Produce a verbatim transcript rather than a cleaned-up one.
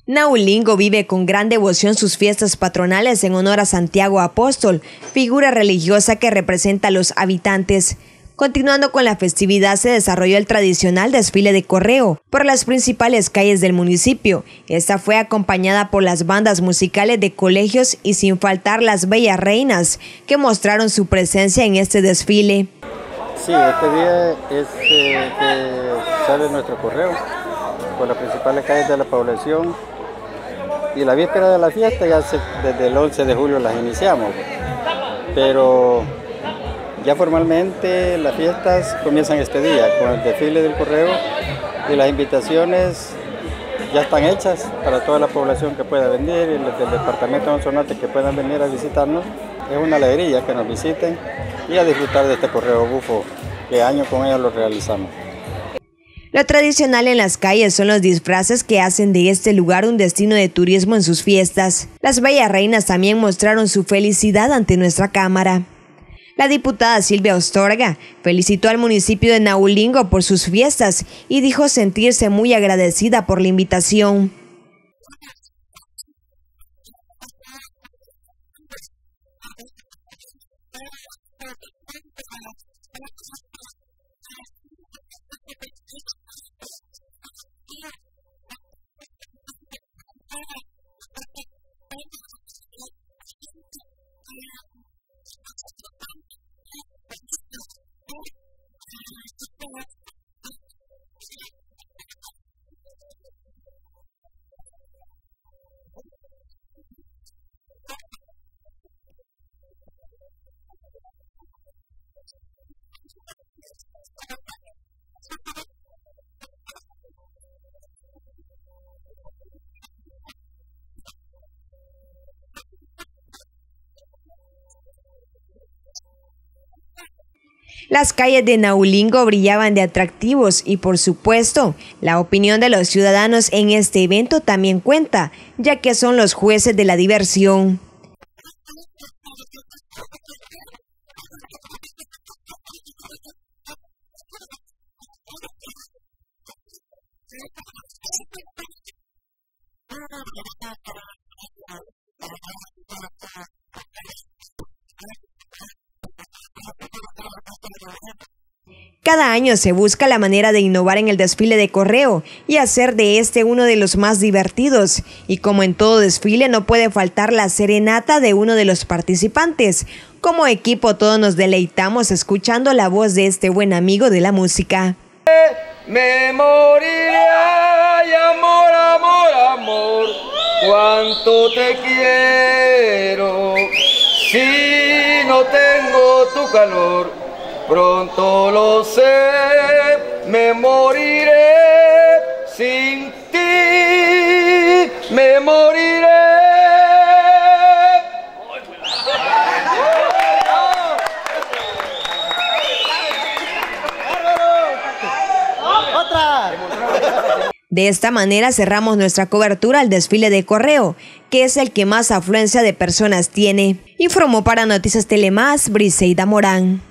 Naulingo vive con gran devoción sus fiestas patronales en honor a Santiago Apóstol, figura religiosa que representa a los habitantes. Continuando con la festividad, se desarrolló el tradicional desfile de correo por las principales calles del municipio. Esta fue acompañada por las bandas musicales de colegios y sin faltar las bellas reinas que mostraron su presencia en este desfile. Sí, este día es eh, que sale nuestro correo por las principales calles de la población. Y la víspera de la fiesta ya se, desde el once de julio las iniciamos, pero ya formalmente las fiestas comienzan este día con el desfile del correo y las invitaciones ya están hechas para toda la población que pueda venir y los del departamento de Sonsonate que puedan venir a visitarnos. Es una alegría que nos visiten y a disfrutar de este correo bufo que año con año lo realizamos. Lo tradicional en las calles son los disfraces que hacen de este lugar un destino de turismo en sus fiestas. Las bellas reinas también mostraron su felicidad ante nuestra cámara. La diputada Silvia Astorga felicitó al municipio de Naulingo por sus fiestas y dijo sentirse muy agradecida por la invitación. Las calles de Naulingo brillaban de atractivos y, por supuesto, la opinión de los ciudadanos en este evento también cuenta, ya que son los jueces de la diversión. Cada año se busca la manera de innovar en el desfile de correo y hacer de este uno de los más divertidos. Y como en todo desfile no puede faltar la serenata de uno de los participantes. Como equipo todos nos deleitamos escuchando la voz de este buen amigo de la música. Me moriré, ay, amor, amor, amor, cuánto te quiero, si no tengo tu calor. Pronto lo sé, me moriré sin ti, me moriré. De esta manera cerramos nuestra cobertura al desfile de correo, que es el que más afluencia de personas tiene. Informó para Noticias Telemás, Briseida Morán.